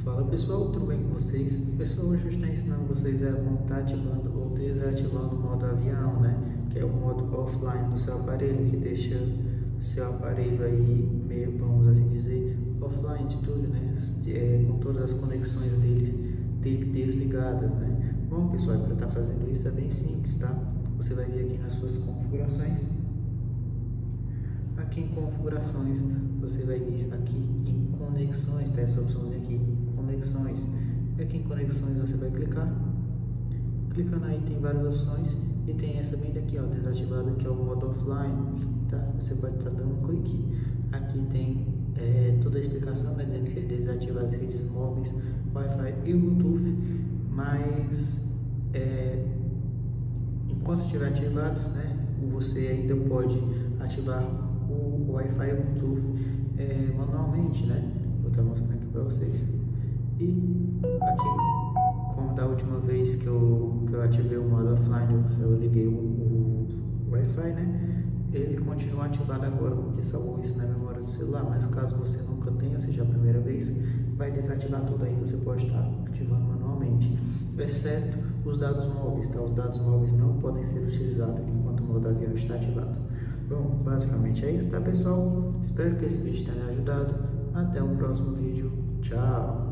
Fala pessoal, tudo bem com vocês? Pessoal, hoje eu estou ensinando vocês a como estar ativando ou desativando o modo avião, né? Que é o modo offline do seu aparelho, que deixa seu aparelho aí meio, vamos assim dizer, offline de tudo, né? Com todas as conexões dele desligadas, né? Bom pessoal, para estar fazendo isso é bem simples, tá? Você vai vir aqui nas suas configurações. Aqui em configurações, você vai vir aqui em conexões, tá? Essa opçãozinha aqui, conexões. E aqui em conexões você vai clicar. Clicando aí tem várias opções e tem essa bem daqui, ó, desativada, que é o modo offline, tá? Você pode estar dando um clique. Aqui tem toda a explicação, né, dizendo que ele desativa as redes móveis, Wi-Fi e Bluetooth, mas enquanto estiver ativado, né, você ainda pode ativar o Wi-Fi e o Bluetooth manualmente, né? Vou estar mostrando aqui para vocês. E aqui, como da última vez que eu ativei o modo offline, eu liguei o Wi-Fi, né? Ele continua ativado agora, porque salvou isso na memória do celular, mas caso você nunca tenha, seja a primeira vez, vai desativar tudo aí, você pode estar ativando manualmente, exceto os dados móveis, tá? Os dados móveis não podem ser utilizados enquanto o modo avião está ativado. Bom, basicamente é isso, tá pessoal? Espero que esse vídeo tenha ajudado. Até o próximo vídeo. Tchau!